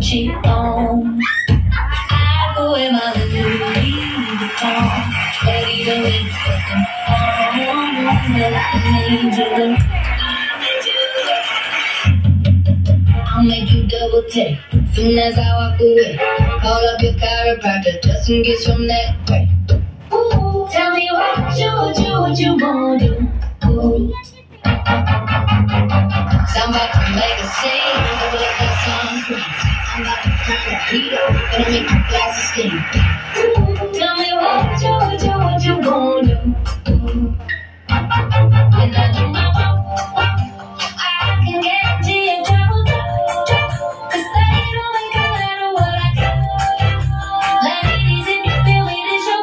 Gucci on. I go in my Louis Vuitton, but even with that I made you look. I'll make you double take soon as I walk away. Call up your chiropractor just in case from that way. Ooh, tell me what you gonna do? Ooh. So I'm about to make a scene, double up that sunscreen. I'm about to crack that beat up, gonna make your glasses steam. Ooh, tell me what you gonna do? Ooh. When I do my walk, I can guarantee you trouble, cause they don't make a lot of what I got. Ladies, if you feel me, this your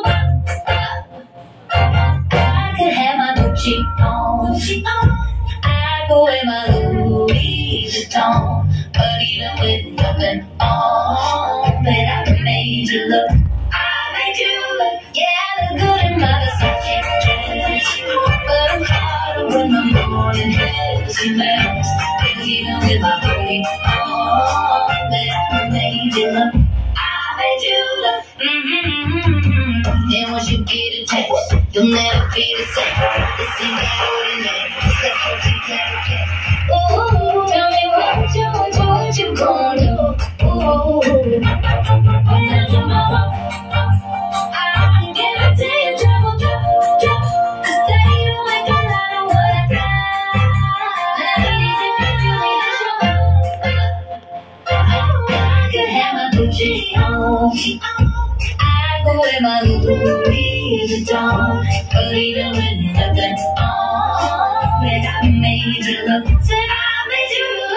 I could have my Gucci on. I go in my Louis Vuitton, but even with nothing on, man, I made you look. I made you look. Yeah, I look good in my Versace dress, but I'm harder when my morning hair's a mess. And even with my hoodie on, man, I made you look. I made you look. And once you get a taste, you'll never be the same. This ain't that ordinary. It's that protein carrot. Ooh, tell me what you gonna do? Ooh, when I do my walk, I can guarantee you trouble, cause they don't make a lot of what I got. Ladies, if you feel me, this your I could have my Gucci on. I go with my Louis Vuitton, but even with nothing on, man, I made you look. Said I made you look.